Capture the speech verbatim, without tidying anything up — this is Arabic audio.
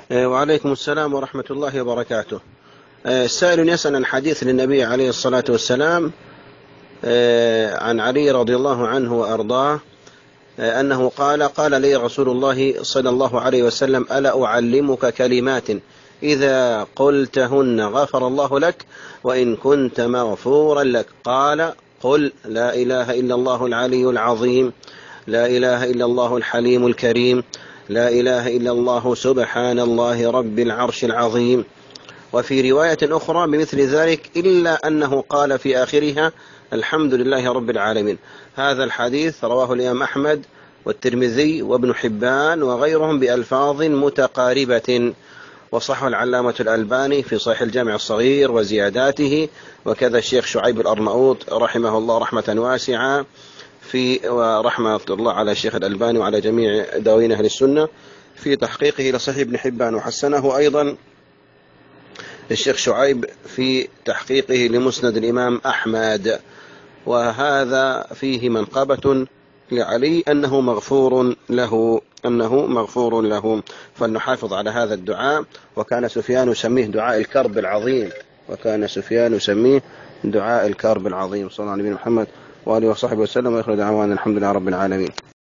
وعليكم السلام ورحمة الله وبركاته. السائل يسأل عن حديث للنبي عليه الصلاة والسلام عن علي رضي الله عنه وأرضاه أنه قال قال لي رسول الله صلى الله عليه وسلم: ألا أعلمك كلمات إذا قلتهن غفر الله لك وإن كنت مغفورا لك؟ قال: قل لا إله إلا الله العلي العظيم، لا إله إلا الله الحليم الكريم، لا إله إلا الله سبحان الله رب العرش العظيم. وفي رواية أخرى بمثل ذلك إلا أنه قال في آخرها: الحمد لله رب العالمين. هذا الحديث رواه الإمام أحمد والترمذي وابن حبان وغيرهم بألفاظ متقاربة، وصحه العلامة الألباني في صحيح الجامع الصغير وزياداته، وكذا الشيخ شعيب الأرناؤوط رحمه الله رحمة واسعة في ورحمة الله على الشيخ الألباني وعلى جميع دواوين أهل السنة في تحقيقه لصحيح ابن حبان، وحسنه أيضا الشيخ شعيب في تحقيقه لمسند الإمام أحمد. وهذا فيه منقبة لعلي أنه مغفور له أنه مغفور له فلنحافظ على هذا الدعاء. وكان سفيان يسميه دعاء الكرب العظيم وكان سفيان يسميه دعاء الكرب العظيم. صلى الله عليه محمد وآله وصحبه وسلم، وآخر دعوانا الحمد لله رب العالمين.